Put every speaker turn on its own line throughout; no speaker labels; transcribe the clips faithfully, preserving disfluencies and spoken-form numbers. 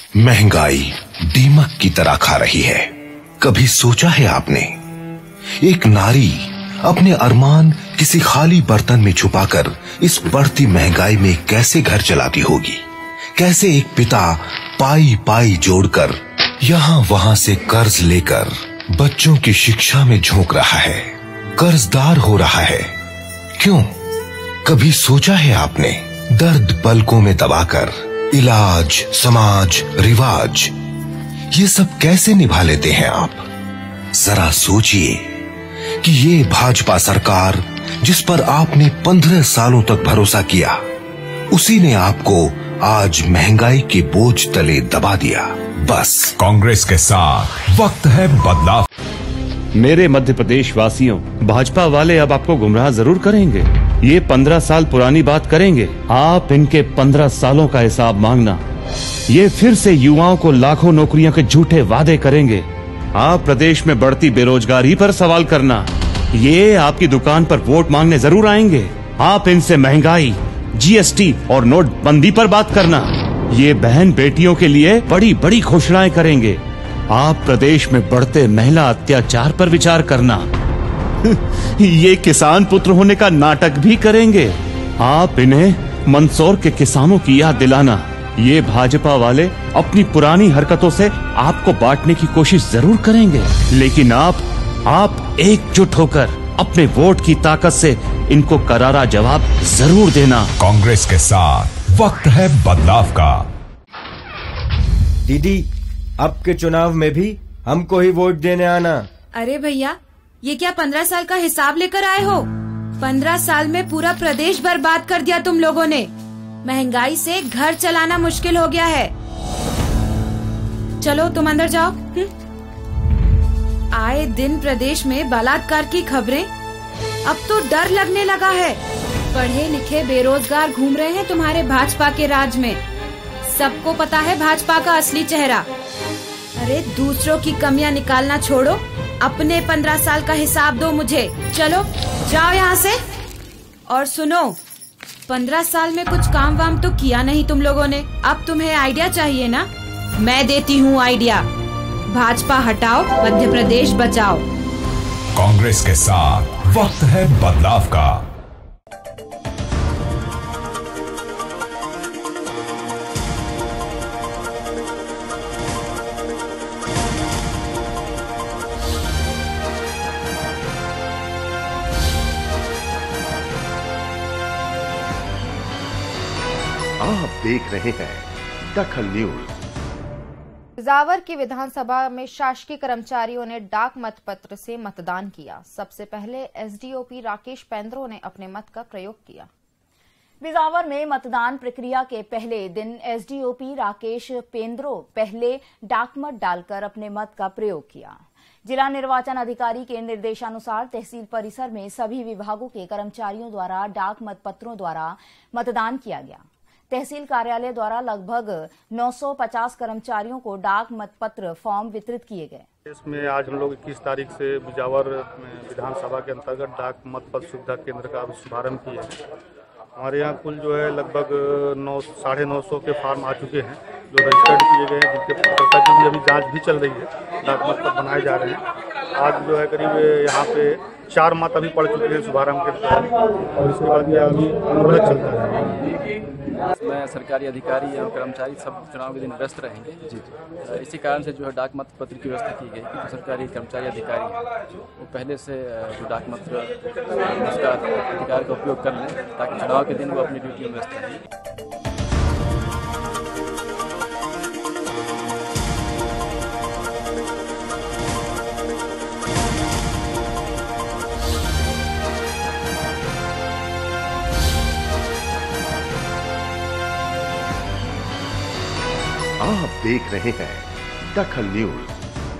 महंगाई दीमक की तरह खा रही है। कभी सोचा है आपने, एक नारी अपने अरमान किसी खाली बर्तन में छुपाकर इस बढ़ती महंगाई में कैसे घर चलाती होगी? कैसे एक पिता पाई पाई जोड़कर यहाँ वहां से कर्ज लेकर बच्चों की शिक्षा में झोंक रहा है, कर्जदार हो रहा है? क्यों? कभी सोचा है आपने, दर्द पलकों में दबाकर इलाज, समाज, रिवाज, ये सब कैसे निभा लेते हैं आप? जरा सोचिए कि ये भाजपा सरकार जिस पर आपने पंद्रह सालों तक भरोसा किया, उसी ने आपको आज महंगाई के बोझ तले दबा दिया। बस
कांग्रेस के साथ वक्त है बदलाव।
मेरे मध्य प्रदेश वासियों, भाजपा वाले अब आपको गुमराह जरूर करेंगे। ये पंद्रह साल पुरानी बात करेंगे। आप इनके पंद्रह सालों का हिसाब मांगना। ये फिर से युवाओं को लाखों नौकरियों के झूठे वादे करेंगे। आप प्रदेश में बढ़ती बेरोजगारी पर सवाल करना। ये आपकी दुकान पर वोट मांगने जरूर आएंगे। आप इनसे महंगाई, जीएसटी और नोटबंदी पर बात करना। ये बहन बेटियों के लिए बड़ी बड़ी घोषणाएं करेंगे। आप प्रदेश में बढ़ते महिला अत्याचार पर विचार करना। ये किसान पुत्र होने का नाटक भी करेंगे। आप इन्हें मंदसौर के किसानों की याद दिलाना। ये भाजपा वाले अपनी पुरानी हरकतों से आपको बांटने की कोशिश जरूर करेंगे, लेकिन आप आप एकजुट होकर अपने वोट की ताकत से इनको करारा जवाब जरूर देना।
कांग्रेस के साथ वक्त है बदलाव का।
दीदी, अब के चुनाव में भी हमको ही वोट देने आना।
अरे भैया, ये क्या पंद्रह साल का हिसाब लेकर आए हो? पंद्रह साल में पूरा प्रदेश बर्बाद कर दिया तुम लोगों ने। महंगाई से घर चलाना मुश्किल हो गया है। चलो तुम अंदर जाओ। हुँ? आए दिन प्रदेश में बलात्कार की खबरें, अब तो डर लगने लगा है। पढ़े लिखे बेरोजगार घूम रहे हैं तुम्हारे भाजपा के राज में। सबको पता है भाजपा का असली चेहरा। अरे दूसरों की कमियां निकालना छोड़ो, अपने पंद्रह साल का हिसाब दो मुझे। चलो जाओ यहाँ से। और सुनो, पंद्रह साल में कुछ काम वाम तो किया नहीं तुम लोगों ने। अब तुम्हें आइडिया चाहिए ना? मैं देती हूँ आइडिया। भाजपा हटाओ, मध्य प्रदेश बचाओ।
कांग्रेस के साथ वक्त है बदलाव का।
आप देख रहे हैं दखल न्यूज।
बिजावर की विधानसभा में शासकीय कर्मचारियों ने डाक मतपत्र से मतदान किया। सबसे पहले एसडीओपी राकेश पेंद्रो ने अपने मत का प्रयोग किया।
बिजावर में मतदान प्रक्रिया के पहले दिन एसडीओपी राकेश पेंद्रो पहले डाक मत डालकर अपने मत का प्रयोग किया। जिला निर्वाचन अधिकारी के निर्देशानुसार तहसील परिसर में सभी विभागों के कर्मचारियों द्वारा डाक मतपत्रों द्वारा मतदान किया गया। तहसील कार्यालय द्वारा लगभग नौ सौ पचास कर्मचारियों को डाक मतपत्र फॉर्म वितरित किए गए।
इसमें आज हम लोग इक्कीस तारीख से बिजावर विधानसभा के अंतर्गत डाक मतपत्र सुविधा केंद्र का शुभारंभ किया है। हमारे यहाँ कुल जो है लगभग नौ साढ़े नौ सौ के फॉर्म आ चुके हैं जो रजिस्टर्ड किए गए हैं, जिनके पत्रता की भी अभी जाँच भी चल रही है। डाक मतपत्र बनाए जा रहे हैं। आज जो है करीब यहाँ पे चार मत अभी पड़ चुके हैं शुभारंभ के तहत, और इसके बाद यह अभी अनुरोध चलता है।
इसमें सरकारी अधिकारी एवं कर्मचारी सब चुनाव के दिन व्यस्त रहेंगे। जी जी इसी कारण से जो है डाक मत पत्र की व्यवस्था की गई कि जो सरकारी कर्मचारी अधिकारी हैं वो पहले से जो डाक मत उसका अधिकार का उपयोग कर लें, ताकि चुनाव के दिन वो अपनी ड्यूटी में व्यस्त रहें।
आप देख रहे हैं दखल न्यूज।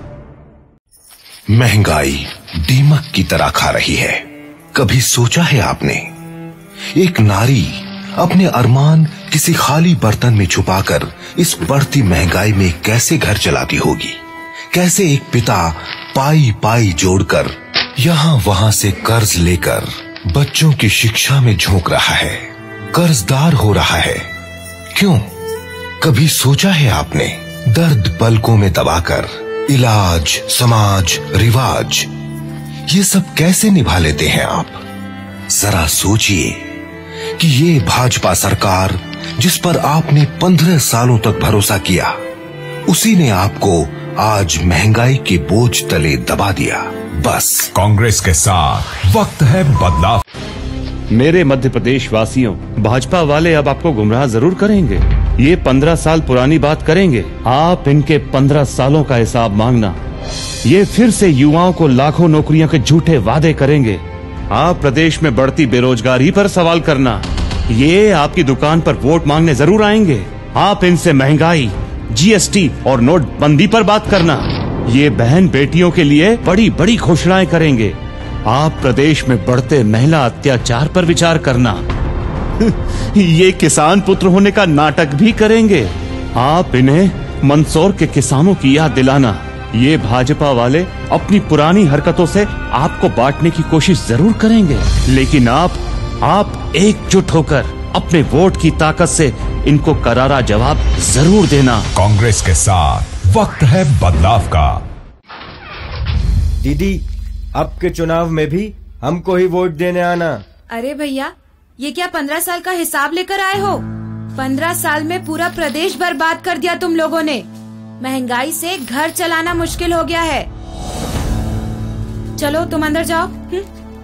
महंगाई दीमक की तरह खा रही है। कभी सोचा है आपने, एक नारी अपने अरमान किसी खाली बर्तन में छुपाकर इस बढ़ती महंगाई में कैसे घर चलाती होगी? कैसे एक पिता पाई पाई जोड़कर यहाँ वहां से कर्ज लेकर बच्चों की शिक्षा में झोंक रहा है, कर्जदार हो रहा है? क्यों? कभी सोचा है आपने, दर्द पलकों में दबाकर इलाज, समाज, रिवाज, ये सब कैसे निभा लेते हैं आप? जरा सोचिए कि ये भाजपा सरकार जिस पर आपने पंद्रह सालों तक भरोसा किया, उसी ने आपको आज महंगाई के बोझ तले दबा दिया। बस
कांग्रेस के साथ वक्त है बदलाव।
मेरे मध्य प्रदेश वासियों, भाजपा वाले अब आपको गुमराह जरूर करेंगे। ये पंद्रह साल पुरानी बात करेंगे। आप इनके पंद्रह सालों का हिसाब मांगना। ये फिर से युवाओं को लाखों नौकरियों के झूठे वादे करेंगे। आप प्रदेश में बढ़ती बेरोजगारी पर सवाल करना। ये आपकी दुकान पर वोट मांगने जरूर आएंगे। आप इनसे महंगाई, जीएसटी और नोटबंदी पर बात करना। ये बहन बेटियों के लिए बड़ी बड़ी घोषणाएं करेंगे। आप प्रदेश में बढ़ते महिला अत्याचार पर विचार करना। ये किसान पुत्र होने का नाटक भी करेंगे। आप इन्हें मंदसौर के किसानों की याद दिलाना। ये भाजपा वाले अपनी पुरानी हरकतों से आपको बांटने की कोशिश जरूर करेंगे, लेकिन आप आप एकजुट होकर अपने वोट की ताकत से इनको करारा जवाब जरूर देना।
कांग्रेस के साथ वक्त है बदलाव का।
दीदी, अब के चुनाव में भी हमको ही वोट देने आना।
अरे भैया, ये क्या पंद्रह साल का हिसाब लेकर आए हो? पंद्रह साल में पूरा प्रदेश बर्बाद कर दिया तुम लोगों ने। महंगाई से घर चलाना मुश्किल हो गया है। चलो तुम अंदर जाओ। हुँ?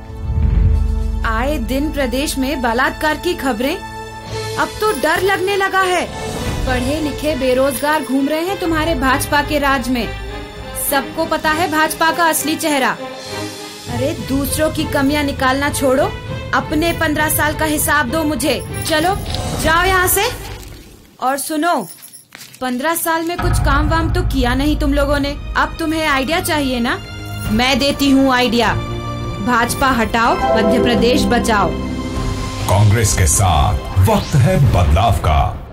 आए दिन प्रदेश में बलात्कार की खबरें, अब तो डर लगने लगा है। पढ़े लिखे बेरोजगार घूम रहे हैं तुम्हारे भाजपा के राज में। सबको पता है भाजपा का असली चेहरा। अरे दूसरों की कमियां निकालना छोड़ो, अपने पंद्रह साल का हिसाब दो मुझे। चलो जाओ यहाँ से। और सुनो, पंद्रह साल में कुछ काम वाम तो किया नहीं तुम लोगों ने। अब तुम्हें आइडिया चाहिए ना? मैं देती हूँ आइडिया। भाजपा हटाओ, मध्य प्रदेश बचाओ।
कांग्रेस के साथ वक्त है बदलाव का।